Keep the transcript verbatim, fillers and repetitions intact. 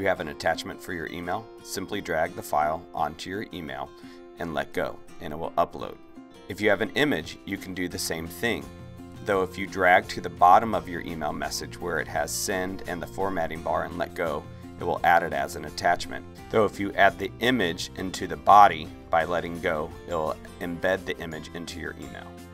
you have an attachment for your email, simply drag the file onto your email and let go, and it will upload. If you have an image, you can do the same thing, though if you drag to the bottom of your email message where it has send and the formatting bar and let go, it will add it as an attachment. Though if you add the image into the body by letting go, it will embed the image into your email.